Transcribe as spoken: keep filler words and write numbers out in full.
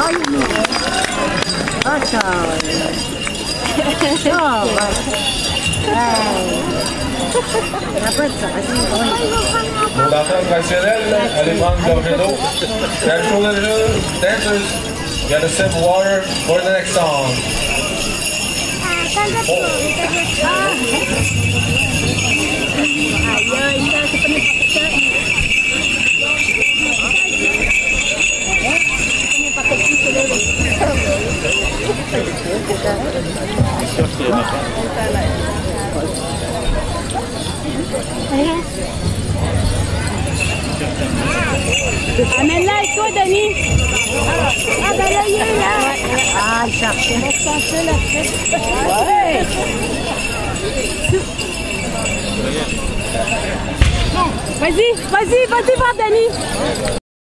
Ah, il est Ah, ça. Ah, ouais. Nos danseurs traditionnels, allez prendre une gorgée d'eau. Traditional dancers, you gotta sip water for the next song. Amène-la avec toi, Denis. Ah, ben là, il est là. Ah, il cherchait. On va chercher la fête. Ouais. Vas-y, vas-y, vas-y, va, Denis.